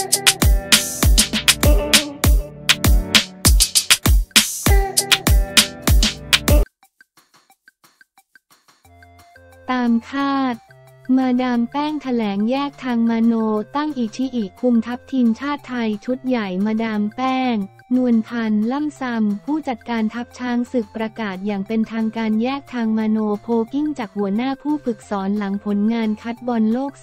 ตามคาดมาดามแป้งแถลงแยกทางมาโนตั้งอิชิอิคุมทัพทีมชาติไทยชุดใหญ่มาดามแป้งนวลพันธ์ล่ำซำผู้จัดการทัพช้างศึกประกาศอย่างเป็นทางการแยกทางมาโนโพกิ้งจากหัวหน้าผู้ฝึกสอนหลังผลงานคัดบอลโลก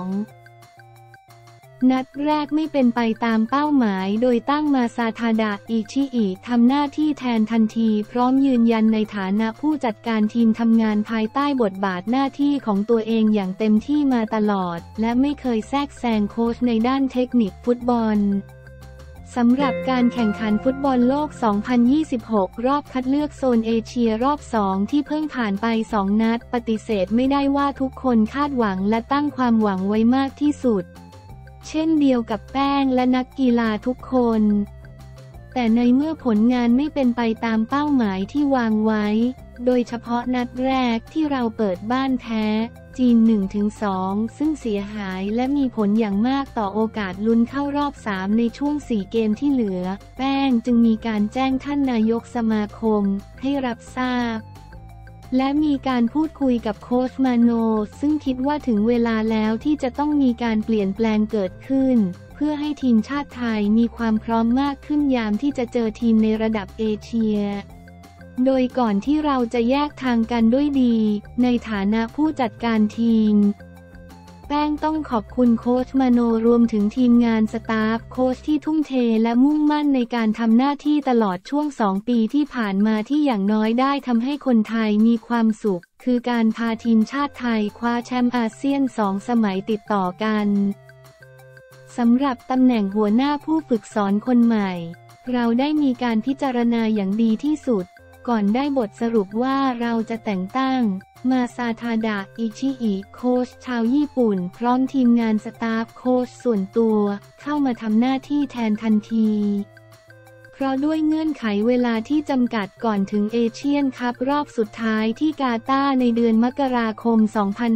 2 นัดแรกไม่เป็นไปตามเป้าหมายโดยตั้งมาซาทาดะอิชิอิทำหน้าที่แทนทันทีพร้อมยืนยันในฐานะผู้จัดการทีมทำงานภายใต้บทบาทหน้าที่ของตัวเองอย่างเต็มที่มาตลอดและไม่เคยแทรกแซงโค้ชในด้านเทคนิคฟุตบอลสำหรับการแข่งขันฟุตบอลโลก 2026 รอบคัดเลือกโซนเอเชียรอบ 2 ที่เพิ่งผ่านไป 2 นัดปฏิเสธไม่ได้ว่าทุกคนคาดหวังและตั้งความหวังไว้มากที่สุดเช่นเดียวกับแป้งและนักกีฬาทุกคนแต่ในเมื่อผลงานไม่เป็นไปตามเป้าหมายที่วางไว้โดยเฉพาะนัดแรกที่เราเปิดบ้านแพ้จีน 1-2 ซึ่งเสียหายและมีผลอย่างมากต่อโอกาสลุ้นเข้ารอบ 3 ในช่วง 4 เกมที่เหลือแป้งจึงมีการแจ้งท่านนายกสมาคมให้รับทราบและมีการพูดคุยกับโค้ชมาโนซึ่งคิดว่าถึงเวลาแล้วที่จะต้องมีการเปลี่ยนแปลงเกิดขึ้นเพื่อให้ทีมชาติไทยมีความพร้อมมากขึ้นยามที่จะเจอทีมในระดับเอเชียโดยก่อนที่เราจะแยกทางกันด้วยดีในฐานะผู้จัดการทีมแป้งต้องขอบคุณโค้ชมาโนรวมถึงทีมงานสตาฟโค้ชที่ทุ่มเทและมุ่งมั่นในการทำหน้าที่ตลอดช่วง 2 ปีที่ผ่านมาที่อย่างน้อยได้ทำให้คนไทยมีความสุขคือการพาทีมชาติไทยคว้าแชมป์อาเซียน 2 สมัยติดต่อกันสำหรับตำแหน่งหัวหน้าผู้ฝึกสอนคนใหม่เราได้มีการพิจารณาอย่างดีที่สุดก่อนได้บทสรุปว่าเราจะแต่งตั้งมาซาทาดะอิชิอิโค้ชชาวญี่ปุ่นพร้อมทีมงานสตาฟโค้ชส่วนตัวเข้ามาทำหน้าที่แทนทันทีเพราะด้วยเงื่อนไขเวลาที่จำกัดก่อนถึงเอเชียนคัพรอบสุดท้ายที่กาตาร์ในเดือนมกราคม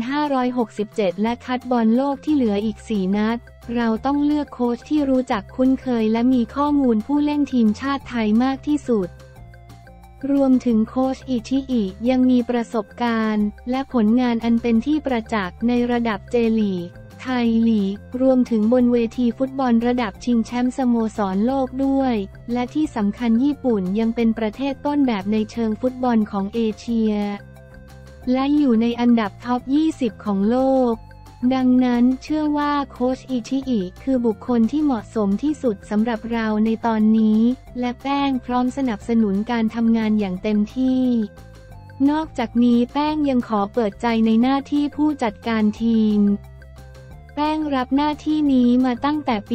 2567 และคัดบอลโลกที่เหลืออีก 4 นัดเราต้องเลือกโค้ชที่รู้จักคุ้นเคยและมีข้อมูลผู้เล่นทีมชาติไทยมากที่สุดรวมถึงโค้ชอิชิอิยังมีประสบการณ์และผลงานอันเป็นที่ประจักษ์ในระดับเจลีกไทยลีกรวมถึงบนเวทีฟุตบอลระดับชิงแชมป์สโมสรโลกด้วยและที่สำคัญญี่ปุ่นยังเป็นประเทศต้นแบบในเชิงฟุตบอลของเอเชียและอยู่ในอันดับท็อป 20 ของโลกดังนั้นเชื่อว่าโค้ชอิชิอิคือบุคคลที่เหมาะสมที่สุดสำหรับเราในตอนนี้และแป้งพร้อมสนับสนุนการทำงานอย่างเต็มที่นอกจากนี้แป้งยังขอเปิดใจในหน้าที่ผู้จัดการทีมแป้งรับหน้าที่นี้มาตั้งแต่ปี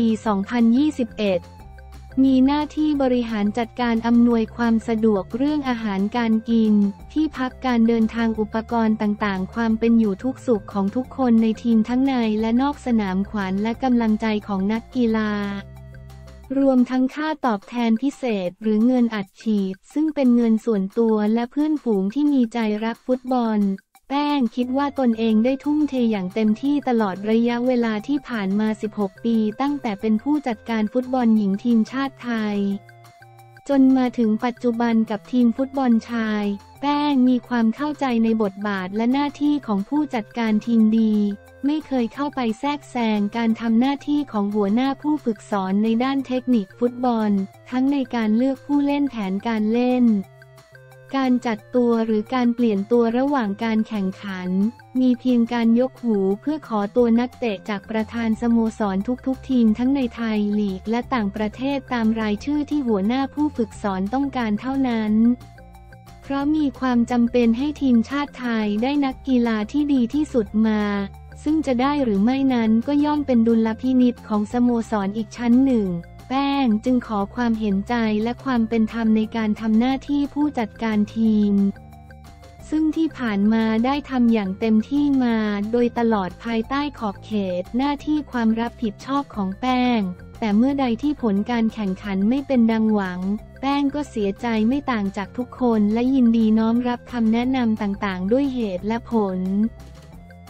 2021มีหน้าที่บริหารจัดการอำนวยความสะดวกเรื่องอาหารการกินที่พักการเดินทางอุปกรณ์ต่างๆความเป็นอยู่ทุกสุขของทุกคนในทีมทั้งในและนอกสนามขวัญและกำลังใจของนักกีฬารวมทั้งค่าตอบแทนพิเศษหรือเงินอัดฉีดซึ่งเป็นเงินส่วนตัวและเพื่อนฝูงที่มีใจรักฟุตบอลแป้งคิดว่าตนเองได้ทุ่มเทอย่างเต็มที่ตลอดระยะเวลาที่ผ่านมา 16 ปีตั้งแต่เป็นผู้จัดการฟุตบอลหญิงทีมชาติไทยจนมาถึงปัจจุบันกับทีมฟุตบอลชายแป้งมีความเข้าใจในบทบาทและหน้าที่ของผู้จัดการทีมดีไม่เคยเข้าไปแทรกแซงการทำหน้าที่ของหัวหน้าผู้ฝึกสอนในด้านเทคนิคฟุตบอลทั้งในการเลือกผู้เล่นแผนการเล่นการจัดตัวหรือการเปลี่ยนตัวระหว่างการแข่งขันมีเพียงการยกหูเพื่อขอตัวนักเตะจากประธานสโมสรทุกๆทีมทั้งในไทยลีกและต่างประเทศตามรายชื่อที่หัวหน้าผู้ฝึกสอนต้องการเท่านั้นเพราะมีความจำเป็นให้ทีมชาติไทยได้นักกีฬาที่ดีที่สุดมาซึ่งจะได้หรือไม่นั้นก็ย่อมเป็นดุลพินิจของสโมสรอีกชั้นหนึ่งแป้งจึงขอความเห็นใจและความเป็นธรรมในการทำหน้าที่ผู้จัดการทีมซึ่งที่ผ่านมาได้ทำอย่างเต็มที่มาโดยตลอดภายใต้ขอบเขตหน้าที่ความรับผิดชอบของแป้งแต่เมื่อใดที่ผลการแข่งขันไม่เป็นดังหวังแป้งก็เสียใจไม่ต่างจากทุกคนและยินดีน้อมรับคำแนะนำต่างๆด้วยเหตุและผล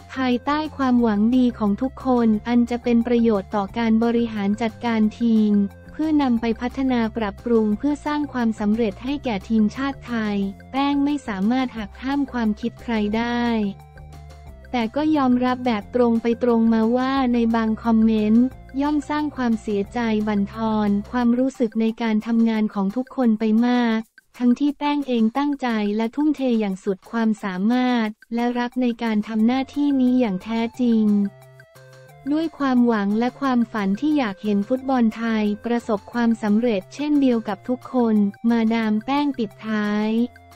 ภายใต้ความหวังดีของทุกคนอันจะเป็นประโยชน์ต่อการบริหารจัดการทีมเพื่อนำไปพัฒนาปรับปรุงเพื่อสร้างความสำเร็จให้แก่ทีมชาติไทยแป้งไม่สามารถหักห้ามความคิดใครได้แต่ก็ยอมรับแบบตรงไปตรงมาว่าในบางคอมเมนต์ย่อมสร้างความเสียใจบั่นทอนความรู้สึกในการทำงานของทุกคนไปมากทั้งที่แป้งเองตั้งใจและทุ่มเทอย่างสุดความสามารถและรักในการทำหน้าที่นี้อย่างแท้จริงด้วยความหวังและความฝันที่อยากเห็นฟุตบอลไทยประสบความสำเร็จเช่นเดียวกับทุกคนมาดามแป้งปิดท้าย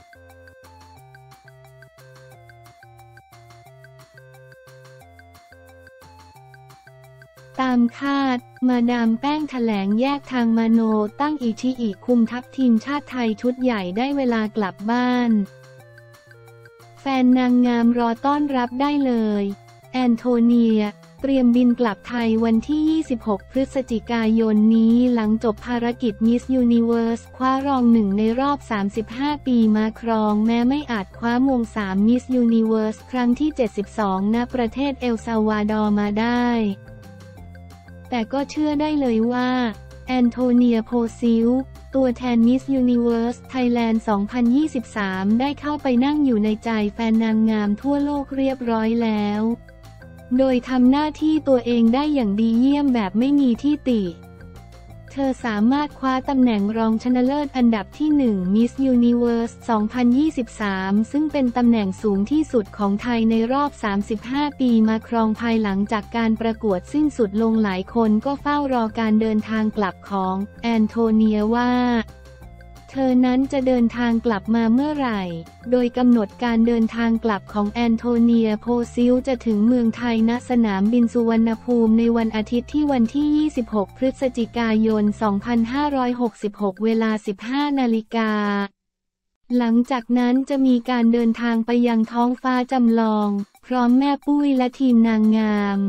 ตามคาดมาดามแป้งแถลงแยกทางมาโนตั้งอิชิอิคุมทัพทีมชาติไทยชุดใหญ่ได้เวลากลับบ้านแฟนนางงามรอต้อนรับได้เลยแอนโทเนียเตรียมบินกลับไทยวันที่ 26 พฤศจิกายนนี้หลังจบภารกิจมิสยูนิเวิร์สคว้ารองหนึ่งในรอบ 35 ปีมาครองแม้ไม่อาจคว้ามง3มิสยูนิเวิร์สครั้งที่ 72 ณ ประเทศเอลซัลวาดอร์มาได้แต่ก็เชื่อได้เลยว่าแอนโทเนียโพซิลตัวแทนมิสยูนิเวิร์สไทยแลนด์ 2023 ได้เข้าไปนั่งอยู่ในใจแฟนนางงามทั่วโลกเรียบร้อยแล้วโดยทำหน้าที่ตัวเองได้อย่างดีเยี่ยมแบบไม่มีที่ติเธอสามารถคว้าตำแหน่งรองชนะเลิศอันดับที่1 Miss Universe 2023 ซึ่งเป็นตำแหน่งสูงที่สุดของไทยในรอบ 35 ปีมาครองภายหลังจากการประกวดสิ้นสุดลงหลายคนก็เฝ้ารอการเดินทางกลับของแอนโทเนียว่าเธอนั้นจะเดินทางกลับมาเมื่อไหร่โดยกำหนดการเดินทางกลับของแอนโทเนียโพซิลจะถึงเมืองไทยณสนามบินสุวรรณภูมิในวันอาทิตย์ที่วันที่ 26 พฤศจิกายน 2566 เวลา 15 นาฬิกาหลังจากนั้นจะมีการเดินทางไปยังท้องฟ้าจำลองพร้อมแม่ปุ้ยและทีมนางงาม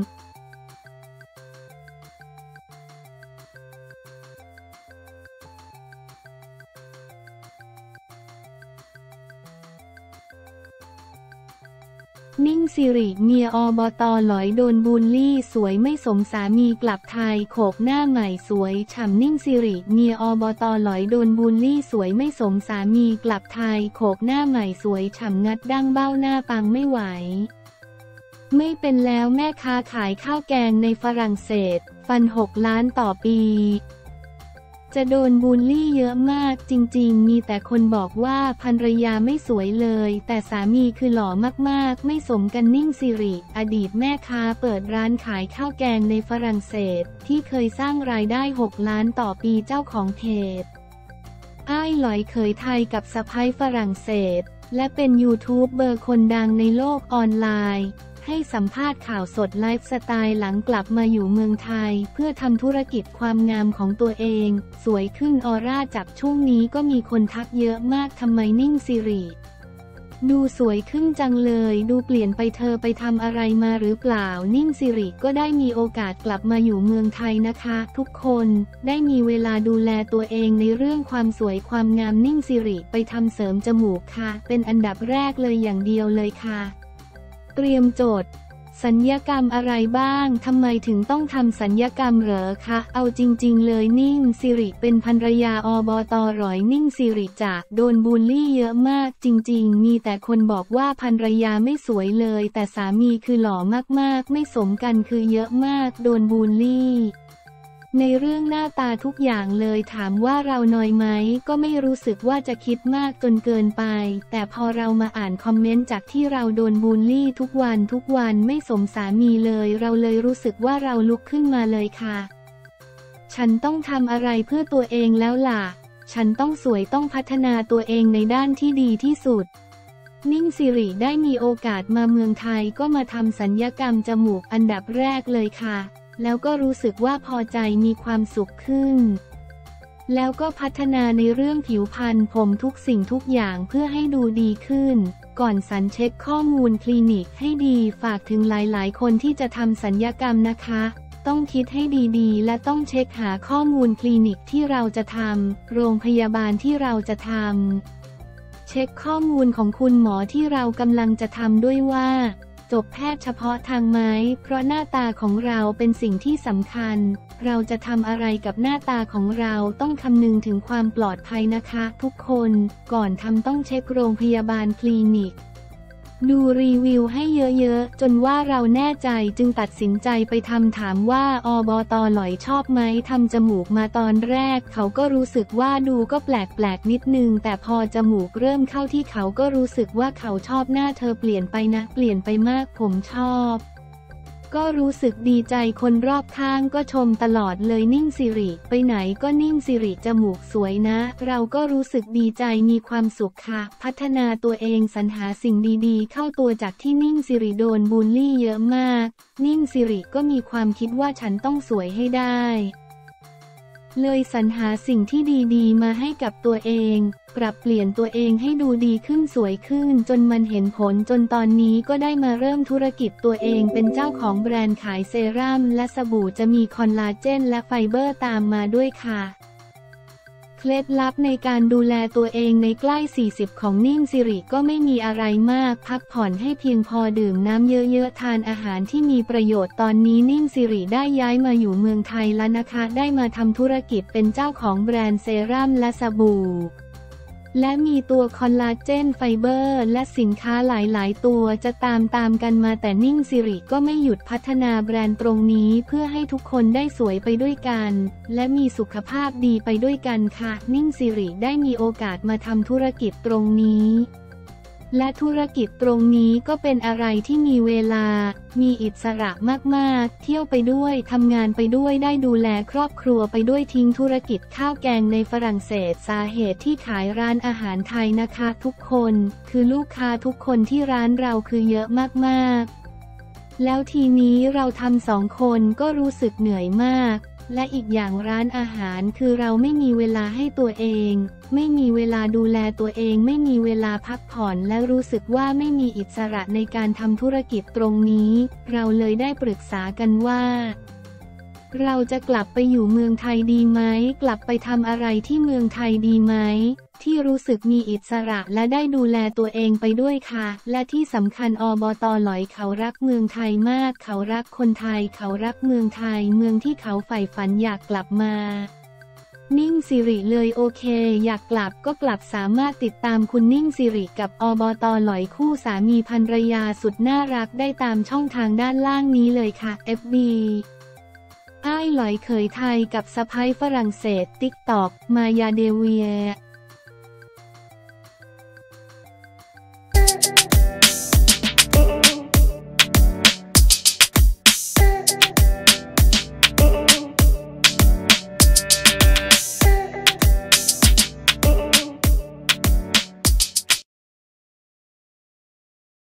นิ่งสิริเมียอบต.หลอยโดนบูลลี่สวยไม่สมสามีกลับไทยโขกหน้าใหม่สวยฉ่ำนิ่งสิริเมียอบต.หลอยโดนบูลลี่สวยไม่สมสามีกลับไทยโขกหน้าใหม่สวยฉ่ำงัดดั้งเบ้าหน้าปังไม่ไหวไม่เป็นแล้วแม่ค้าขายข้าวแกงในฝรั่งเศสฟัน6 ล้านต่อปีจะโดนบูลลี่เยอะมากจริงๆมีแต่คนบอกว่าภรรยาไม่สวยเลยแต่สามีคือหล่อมากๆไม่สมกันนิ่งสิริอดีตแม่ค้าเปิดร้านขายข้าวแกงในฝรั่งเศสที่เคยสร้างรายได้6 ล้านต่อปีเจ้าของเพจอ้ายหลอยเขยไทยกับสะใภ้ฝรั่งเศสและเป็นยูทูบเบอร์คนดังในโลกออนไลน์ให้สัมภาษณ์ข่าวสดไลฟ์สไตล์หลังกลับมาอยู่เมืองไทยเพื่อทำธุรกิจความงามของตัวเองสวยขึ้นออร่าจับช่วงนี้ก็มีคนทักเยอะมากทำไมนิ่งสิริดูสวยขึ้นจังเลยดูเปลี่ยนไปเธอไปทำอะไรมาหรือเปล่านิ่งสิริก็ได้มีโอกาสกลับมาอยู่เมืองไทยนะคะทุกคนได้มีเวลาดูแลตัวเองในเรื่องความสวยความงามนิ่งสิริไปทำเสริมจมูกค่ะเป็นอันดับแรกเลยอย่างเดียวเลยค่ะเตรียมโจทย์ศัลยกรรมอะไรบ้างทำไมถึงต้องทำศัลยกรรมเหรอคะเอาจริงๆเลยนิ่งสิริเป็นภรรยาอบต.หลอยนิ่งสิริจะโดนบูลลี่เยอะมากจริงๆมีแต่คนบอกว่าภรรยาไม่สวยเลยแต่สามีคือหล่อมากๆไม่สมกันคือเยอะมากโดนบูลลี่ในเรื่องหน้าตาทุกอย่างเลยถามว่าเรานอยไหมก็ไม่รู้สึกว่าจะคิดมากจนเกินไปแต่พอเรามาอ่านคอมเมนต์จากที่เราโดนบูลลี่ทุกวันไม่สมสามีเลยเราเลยรู้สึกว่าเราลุกขึ้นมาเลยค่ะฉันต้องทำอะไรเพื่อตัวเองแล้วล่ะฉันต้องสวยต้องพัฒนาตัวเองในด้านที่ดีที่สุดนิ่งสิริได้มีโอกาสมาเมืองไทยก็มาทำศัลยกรรมจมูกอันดับแรกเลยค่ะแล้วก็รู้สึกว่าพอใจมีความสุขขึ้นแล้วก็พัฒนาในเรื่องผิวพรรณผมทุกสิ่งทุกอย่างเพื่อให้ดูดีขึ้นก่อนสันเช็คข้อมูลคลินิกให้ดีฝากถึงหลายๆคนที่จะทำศัลยกรรมนะคะต้องคิดให้ดีๆและต้องเช็คหาข้อมูลคลินิกที่เราจะทำโรงพยาบาลที่เราจะทำเช็คข้อมูลของคุณหมอที่เรากำลังจะทำด้วยว่าจบแพทย์เฉพาะทางไหมเพราะหน้าตาของเราเป็นสิ่งที่สำคัญเราจะทำอะไรกับหน้าตาของเราต้องคำนึงถึงความปลอดภัยนะคะทุกคนก่อนทำต้องเช็คโรงพยาบาลคลินิกดูรีวิวให้เยอะๆจนว่าเราแน่ใจจึงตัดสินใจไปทำถามว่าอบต.หลอยชอบไหมทำจมูกมาตอนแรกเขาก็รู้สึกว่าดูก็แปลกๆนิดนึงแต่พอจมูกเริ่มเข้าที่เขาก็รู้สึกว่าเขาชอบหน้าเธอเปลี่ยนไปนะเปลี่ยนไปมากผมชอบก็รู้สึกดีใจคนรอบข้างก็ชมตลอดเลยนิ่งสิริไปไหนก็นิ่งสิริจมูกสวยนะเราก็รู้สึกดีใจมีความสุขค่ะพัฒนาตัวเองสรรหาสิ่งดีๆเข้าตัวจากที่นิ่งสิริโดนบูลลี่เยอะมากนิ่งสิริก็มีความคิดว่าฉันต้องสวยให้ได้เลยสรรหาสิ่งที่ดีๆมาให้กับตัวเองปรับเปลี่ยนตัวเองให้ดูดีขึ้นสวยขึ้นจนมันเห็นผลจนตอนนี้ก็ได้มาเริ่มธุรกิจตัวเองเป็นเจ้าของแบรนด์ขายเซรั่มและสบู่จะมีคอลลาเจนและไฟเบอร์ตามมาด้วยค่ะเคล็ดลับในการดูแลตัวเองในใกล้40ของนิ่งสิริก็ไม่มีอะไรมากพักผ่อนให้เพียงพอดื่มน้ำเยอะๆทานอาหารที่มีประโยชน์ตอนนี้นิ่งสิริได้ย้ายมาอยู่เมืองไทยแล้วนะคะได้มาทำธุรกิจเป็นเจ้าของแบรนด์เซรั่มและสบู่และมีตัวคอลลาเจนไฟเบอร์และสินค้าหลายๆตัวจะตามกันมาแต่นิ่งสิริก็ไม่หยุดพัฒนาแบรนด์ตรงนี้เพื่อให้ทุกคนได้สวยไปด้วยกันและมีสุขภาพดีไปด้วยกันค่ะนิ่งสิริได้มีโอกาสมาทำธุรกิจตรงนี้และธุรกิจตรงนี้ก็เป็นอะไรที่มีเวลามีอิสระมากๆเที่ยวไปด้วยทำงานไปด้วยได้ดูแลครอบครัวไปด้วยทิ้งธุรกิจข้าวแกงในฝรั่งเศสสาเหตุที่ขายร้านอาหารไทยนะคะทุกคนคือลูกค้าทุกคนที่ร้านเราคือเยอะมากๆแล้วทีนี้เราทำ2 คนก็รู้สึกเหนื่อยมากและอีกอย่างร้านอาหารคือเราไม่มีเวลาให้ตัวเองไม่มีเวลาดูแลตัวเองไม่มีเวลาพักผ่อนและรู้สึกว่าไม่มีอิสระในการทำธุรกิจตรงนี้เราเลยได้ปรึกษากันว่าเราจะกลับไปอยู่เมืองไทยดีไหมกลับไปทำอะไรที่เมืองไทยดีไหมที่รู้สึกมีอิสระและได้ดูแลตัวเองไปด้วยค่ะและที่สำคัญอบต.หลอยเขารักเมืองไทยมากเขารักคนไทยเขารักเมืองไทยเมืองที่เขาใฝ่ฝันอยากกลับมานิ่งสิริเลยโอเคอยากกลับก็กลับสามารถติดตามคุณนิ่งสิริกับอบต.หลอยคู่สามีภรรยาสุดน่ารักได้ตามช่องทางด้านล่างนี้เลยค่ะ FB อ้ายหลอยเขยไทยกับสะใภ้ฝรั่งเศส TikTok มายาเดเวีย